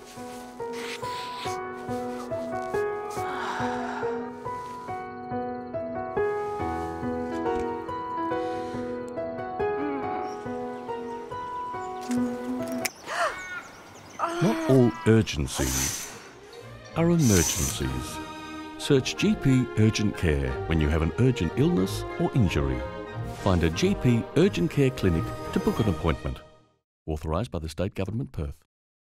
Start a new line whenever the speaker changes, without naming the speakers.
Not all urgencies are emergencies. Search GP Urgent Care when you have an urgent illness or injury. Find a GP Urgent Care clinic to book an appointment. Authorised by the State Government, Perth.